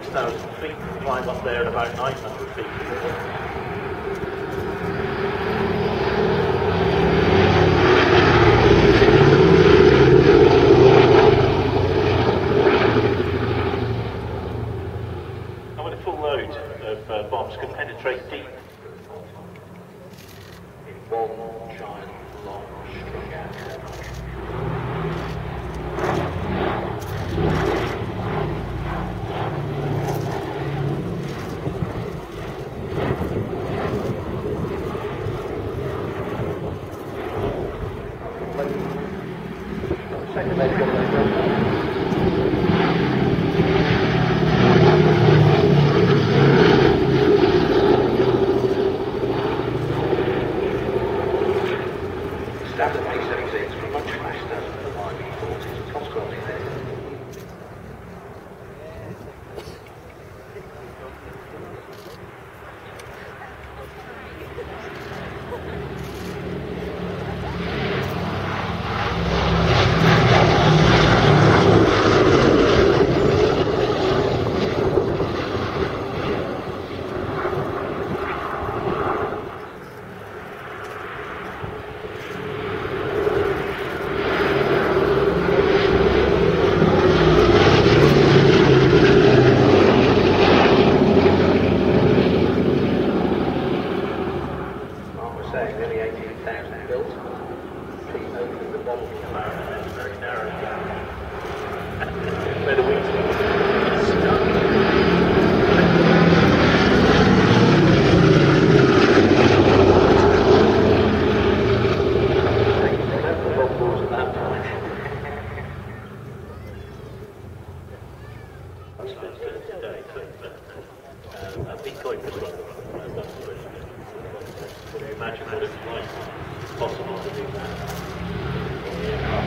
6,000 feet, climb up there at about 900 feet. And with a full load of bombs can penetrate deep in one giant, long, strung out aircraft. Standard B-17Gs were much faster than my B-40s, consequently saying nearly 18,000 built. Please open the bottle come out and then very narrow. Where the wings go. Remember the bubbles at that point. That's been good today, but a decoy pistol. Can you imagine what it's like? It's possible to do that.